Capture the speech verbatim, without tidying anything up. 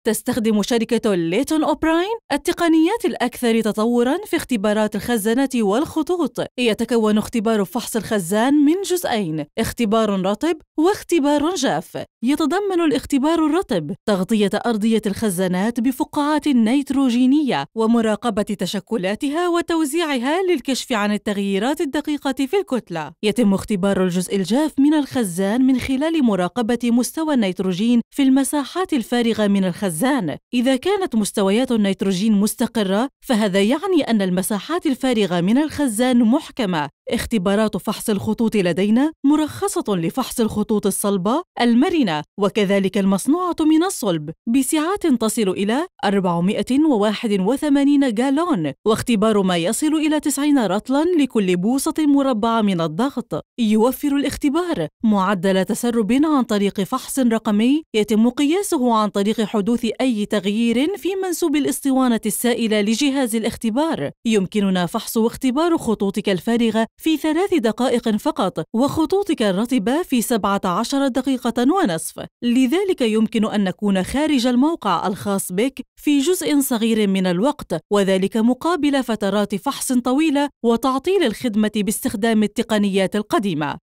تستخدم شركة ليتون أوبراين التقنيات الأكثر تطوراً في اختبارات الخزانات والخطوط. يتكون اختبار فحص الخزان من جزئين: اختبار رطب واختبار جاف. يتضمن الاختبار الرطب تغطية أرضية الخزانات بفقاعات نيتروجينية ومراقبة تشكلاتها وتوزيعها للكشف عن التغييرات الدقيقة في الكتلة. يتم اختبار الجزء الجاف من الخزان من خلال مراقبة مستوى النيتروجين في المساحات الفارغة من الخزان. إذا كانت مستويات النيتروجين مستقرة فهذا يعني أن المساحات الفارغة من الخزان محكمة. اختبارات فحص الخطوط لدينا مرخصة لفحص الخطوط الصلبة المرنة وكذلك المصنوعة من الصلب بسعات تصل إلى أربعمائة وواحد وثمانين جالون، واختبار ما يصل إلى تسعين رطلاً لكل بوصة مربعة من الضغط. يوفر الاختبار معدل تسرب عن طريق فحص رقمي يتم قياسه عن طريق حدوث أي تغيير في منسوب الاسطوانة السائلة لجهاز الاختبار. يمكننا فحص واختبار خطوطك الفارغة في ثلاث دقائق فقط وخطوطك الرطبة في سبعة عشر دقيقة ونصف، لذلك يمكن أن نكون خارج الموقع الخاص بك في جزء صغير من الوقت، وذلك مقابل فترات فحص طويلة وتعطيل الخدمة باستخدام التقنيات القديمة.